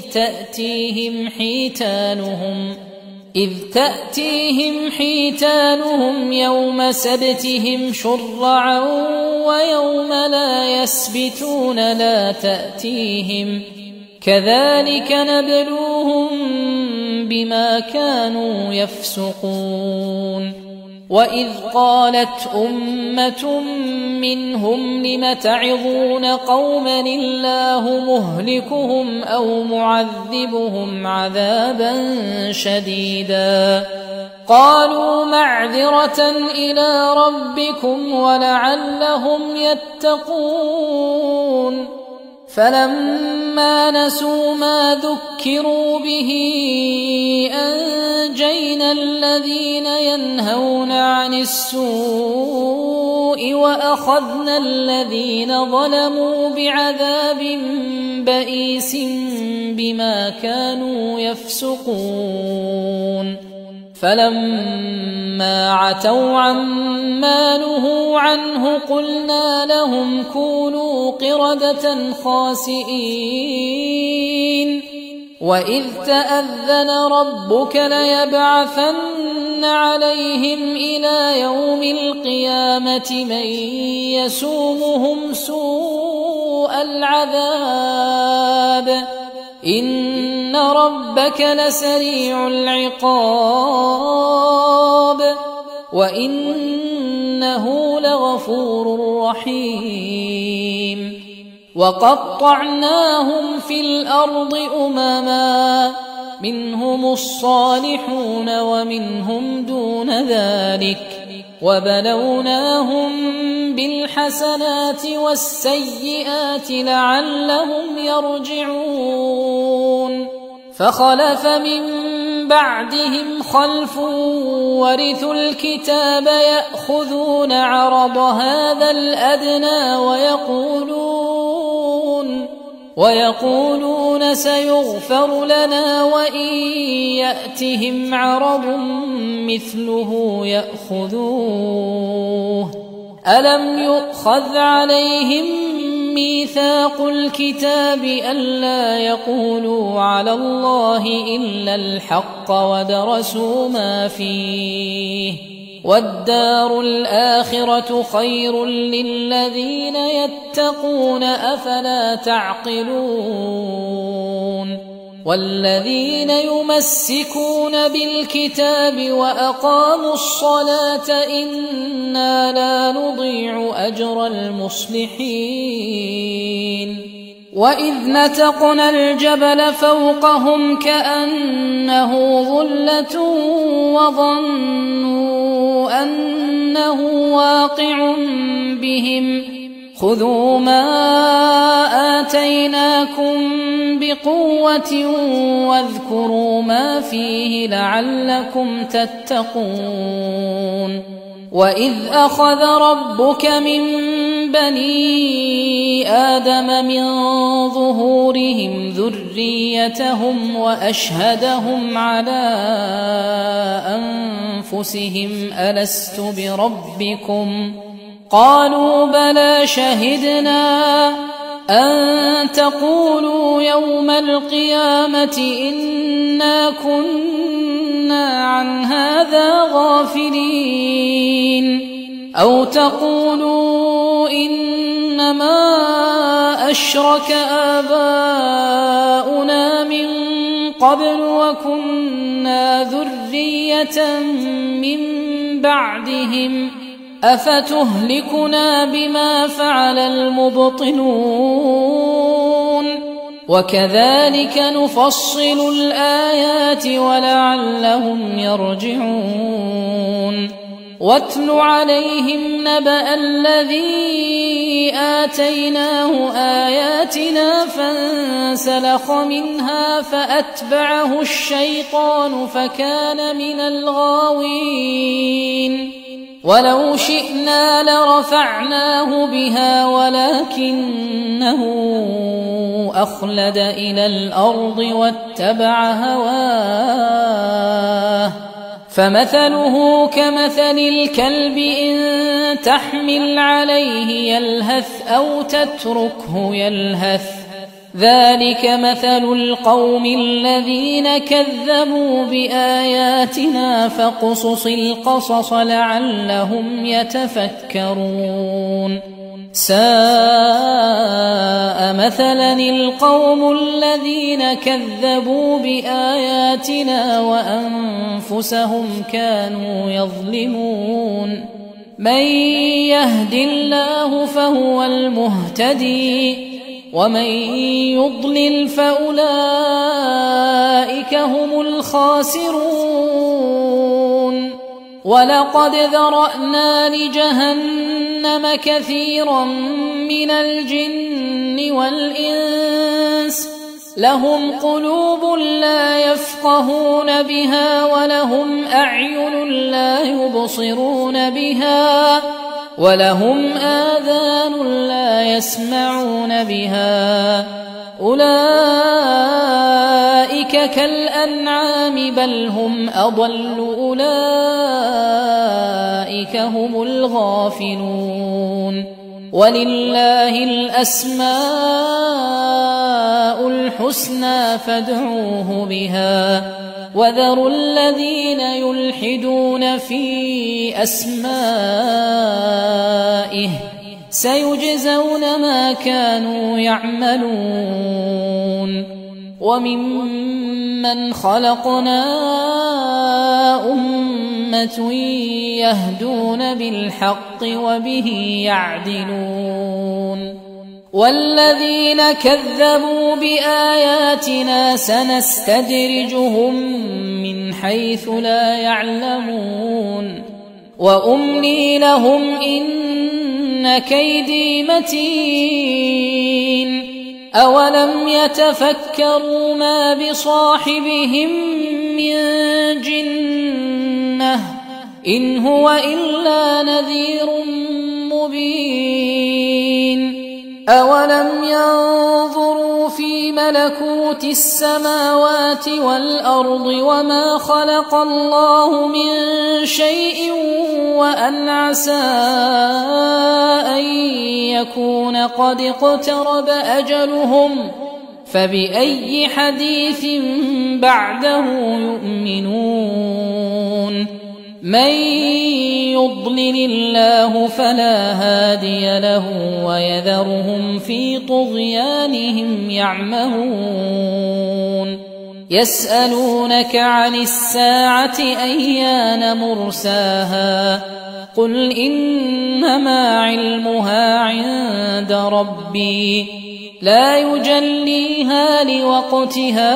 إذ تأتيهم حيتانهم يوم سبتهم شرعا ويوم لا يسبتون لا تأتيهم كذلك نبلوهم بما كانوا يفسقون وإذ قالت أمة منهم لم تعظون قوما الله مهلكهم أو معذبهم عذابا شديدا قالوا معذرة إلى ربكم ولعلهم يتقون فلما نسوا ما ذكروا به أنجينا الذين ينهون عن السوء وأخذنا الذين ظلموا بعذاب بئيس بما كانوا يفسقون فلما عتوا عما نهوا عنه قلنا لهم كونوا قردة خاسئين وإذ تأذن ربك ليبعثن عليهم إلى يوم القيامة من يسومهم سوء العذاب إن ربك لسريع العقاب وإنه لغفور رحيم وقطعناهم في الأرض أمما منهم الصالحون ومنهم دون ذلك وبلوناهم بالحسنات والسيئات لعلهم يرجعون فخلف من بعدهم خلف ورثوا الكتاب يأخذون عرض هذا الأدنى ويقولون سيغفر لنا وإن يأتهم عرض مثله يأخذوه ألم يؤخذ عليهم ميثاق الكتاب ألا يقولوا على الله إلا الحق ودرسوا ما فيه والدار الآخرة خير للذين يتقون أفلا تعقلون والذين يمسكون بالكتاب وأقاموا الصلاة إنا لا نضيع أجر المصلحين وإذ نتقنا الجبل فوقهم كأنه ظلة وظنوا أنه واقع بهم خذوا ما آتيناكم بقوة واذكروا ما فيه لعلكم تتقون وإذ أخذ ربك من بني آدم من ظهورهم ذريتهم وأشهدهم على أنفسهم ألست بربكم قالوا بلى شهدنا أن تقولوا يوم القيامة إنا كنا عن هذا غافلين أو تقولوا إنما أشرك آباؤنا من قبل وكنا ذرية من بعدهم أفتهلكنا بما فعل المبطلون وكذلك نفصل الآيات ولعلهم يرجعون واتل عليهم نبأ الذي آتيناه آياتنا فانسلخ منها فأتبعه الشيطان فكان من الغاوين ولو شئنا لرفعناه بها ولكنه أخلد إلى الأرض واتبع هواه فمثله كمثل الكلب إن تحمل عليه يلهث أو تتركه يلهث ذلك مثل القوم الذين كذبوا بآياتنا فاقصص القصص لعلهم يتفكرون ساء مثلا القوم الذين كذبوا بآياتنا وأنفسهم كانوا يظلمون من يهد الله فهو المهتدي ومن يضلل فأولئك هم الخاسرون ولقد ذرأنا لجهنم كثيرا من الجن والإنس لهم قلوب لا يفقهون بها ولهم أعين لا يبصرون بها ولهم آذان لا يسمعون بها أولئك كالأنعام بل هم أضل أولئك هم الغافلون ولله الأسماء الحسنى فادعوه بها وذروا الذين يلحدون في أسمائه سيجزون ما كانوا يعملون وممن خلقنا أمة يهدون بالحق وبه يعدلون والذين كذبوا بآياتنا سنستدرجهم من حيث لا يعلمون وأملي لهم إن كيدي متين أولم يتفكروا ما بصاحبهم من جنة إن هو إلا نذير مبين أولم ينظروا في ملكوت السماوات والأرض وما خلق الله من شيء وأن عسى أن يكون قد اقترب أجلهم فبأي حديث بعده يؤمنون من يضلل الله فلا هادي له ويذرهم في طغيانهم يعمهون يسألونك عن الساعة أيان مرساها قل إنما علمها عند ربي لا يجليها لوقتها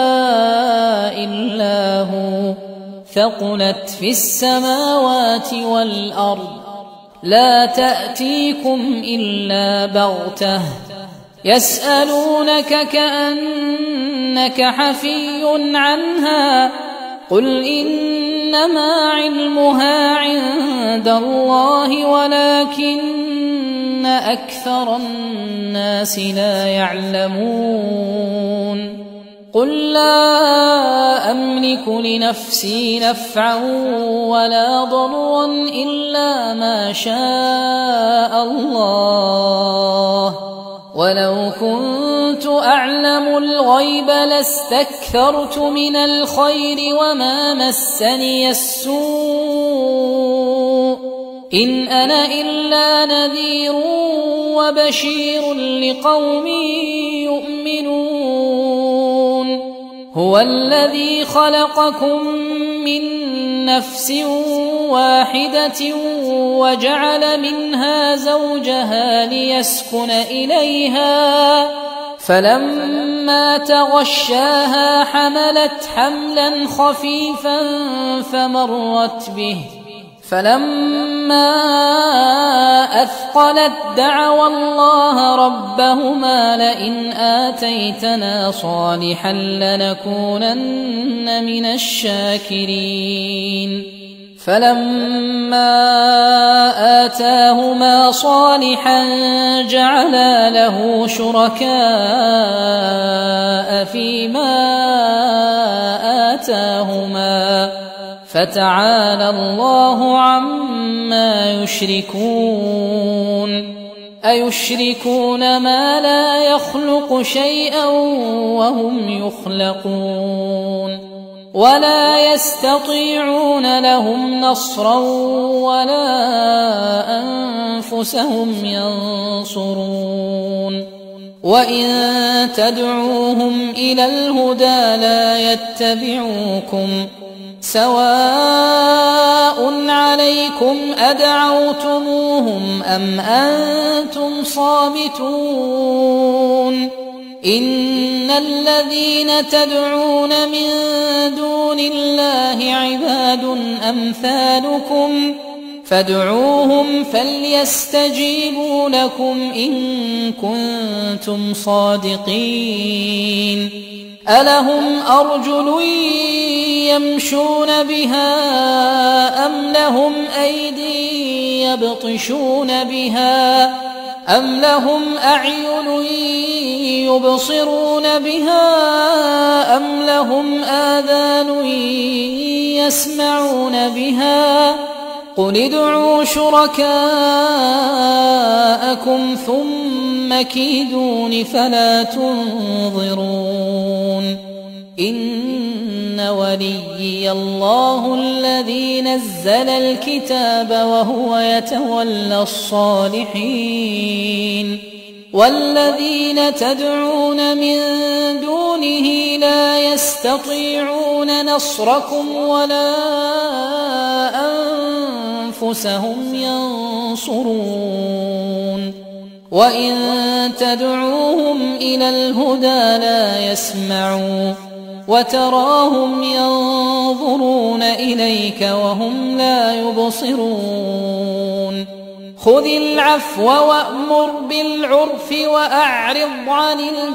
إلا هو ثقلت في السماوات والأرض لا تأتيكم إلا بغتة يسألونك كأنك حفي عنها قل إنما علمها عند الله ولكن أكثر الناس لا يعلمون قل لا أملك لنفسي نفعا ولا ضرا إلا ما شاء الله ولو كنت أعلم الغيب لاستكثرت من الخير وما مسني السوء إن أنا إلا نذير وبشير لقوم يؤمنون هو الذي خلقكم من نفس واحدة وجعل منها زوجها ليسكن إليها فلما تغشاها حملت حملا خفيفا فمرت به فلما أثقلت دعوا الله ربهما لئن آتيتنا صالحا لنكونن من الشاكرين فلما آتاهما صالحا جعلا له شركاء فيما آتاهما فتعالى الله عما يشركون أيشركون ما لا يخلق شيئا وهم يخلقون ولا يستطيعون لهم نصرا ولا أنفسهم ينصرون وإن تدعوهم إلى الهدى لا يتبعوكم سواء عليكم أدعوتموهم أم أنتم صامتون إن الذين تدعون من دون دون الله عباد أمثالكم فادعوهم فليستجيبوا لكم إن كنتم صادقين ألهم أرجل يمشون بها أم لهم أيدي يبطشون بها أم لهم أعين يبصرون بها أم لهم آذان يسمعون بها قل ادعوا شركاءكم ثم كيدون فلا تنظرون إن وليي الله الذي نزل الكتاب وهو يتولى الصالحين والذين تدعون من دونه لا يستطيعون نصركم ولا أنفسهم ينصرون وإن تدعوهم إلى الهدى لا يسمعون وتراهم ينظرون إليك وهم لا يبصرون خذ العفو وأمر بالعرف وأعرض عن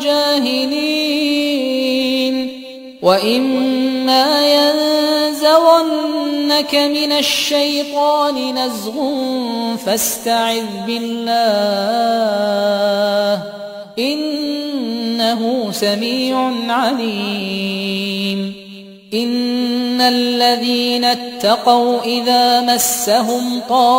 الجاهلين وإما ينزغنك من الشيطان نزغ فاستعذ بالله إنه سميع عليم إن الذين اتقوا إذا مسهم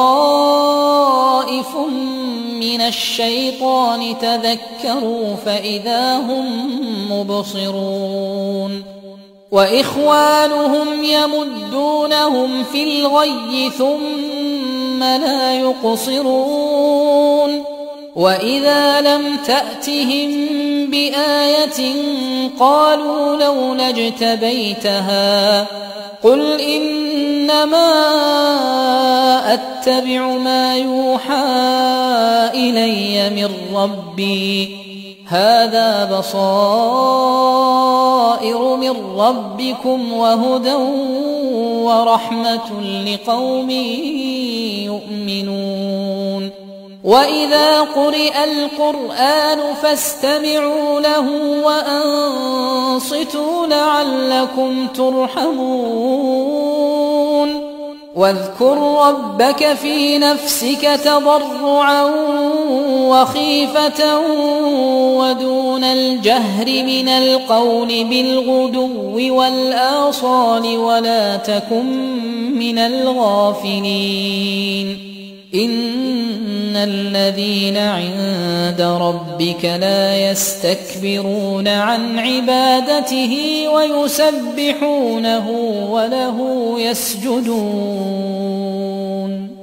طائف من الشيطان تذكروا فإذا هم مبصرون وإخوانهم يمدونهم في الغي ثم لا يقصرون وإذا لم تأتهم بآية قالوا لولا اجتبيتها قل إنما أتبع ما يوحى إلي من ربي هذا بصائر من ربكم وهدى ورحمة لقوم يؤمنون وإذا قرئ القرآن فاستمعوا له وأنصتوا لعلكم ترحمون واذكر ربك في نفسك تضرعا وخيفة ودون الجهر من القول بالغدو والآصال ولا تكن من الغافلين إن الذين عند ربك لا يستكبرون عن عبادته ويسبحونه وله يسجدون